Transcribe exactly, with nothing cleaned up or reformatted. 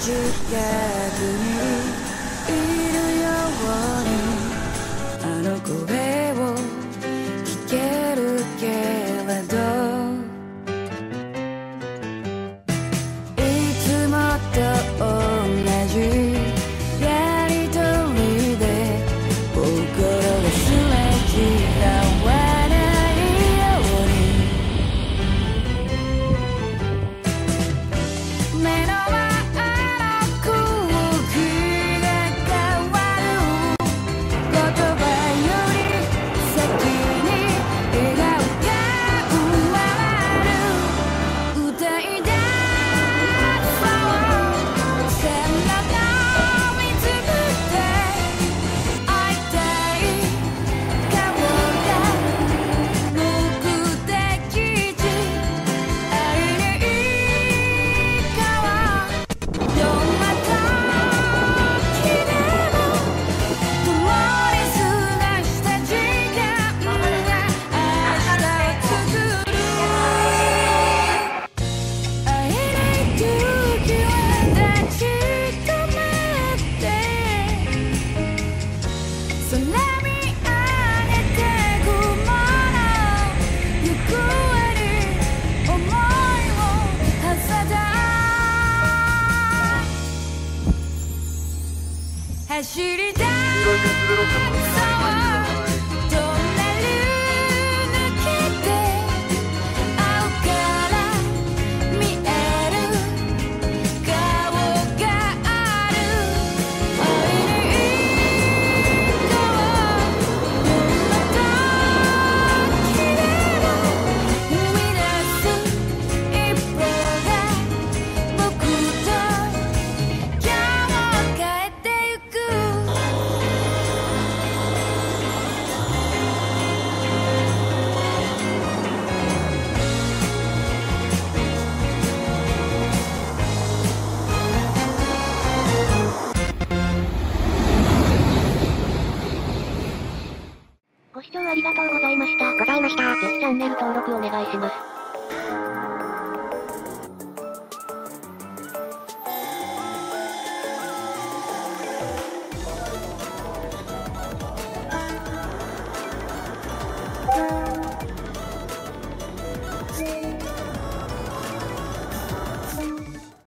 にいるようにあの声を聞けるけれどいつもと同じやりとりで心がすれ違わないように目の前走りたいトンネル抜けて青から見える顔がある会いに行こうどんな時でも踏み出す一歩が僕と今日を変えてゆくご視聴ありがとうございました。 ございました。 ぜひチャンネル登録お願いします。